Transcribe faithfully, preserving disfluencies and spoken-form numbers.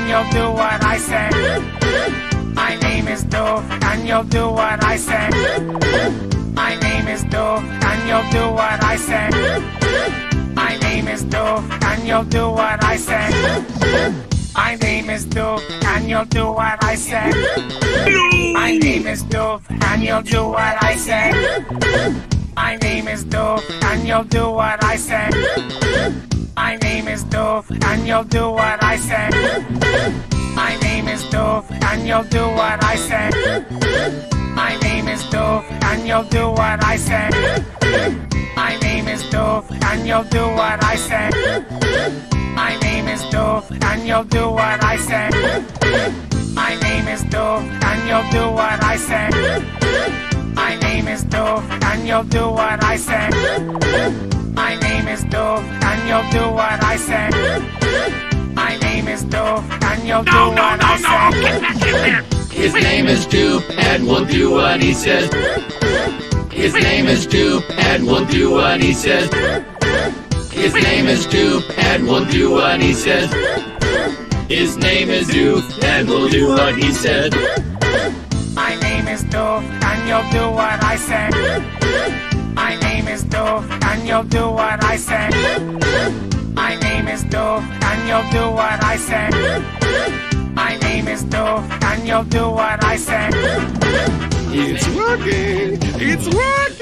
you'll do what I say. My name is Doof, and you'll do what I say. My name is Doof, and you'll do what I say. My name is Doof, and you'll do what I say. My name is Doof, and you'll do what I say. My name is Doof, and you'll do what I say. My name is Doof, and you'll do what I say. My name is Doof, and you'll do what I say. My name is Doof, and you'll do what I say. My name is Doof, and you'll do what I say. My name is Doof, and you'll do what I say. My name is Doof, and you'll do what I say. My name is Doof, and you'll do what I say. My name is Doof, and you'll do what I say. My name is Doof, and you'll do what I say. My name is Doof, and you'll do No, no, what no, I no! say. Get back in there! His name is Doof, and we'll do what he says. His name is Doof, and we'll do what he says. His name is Doof, and we'll do what he says. His name is Doof, and we'll do what he says. My name is Doof, and you'll do what I say. My name is Doof, and you'll do what I say. My name is Doof, and you'll do what I say. My name is Doof, and you'll do what I say. It's working! It's working!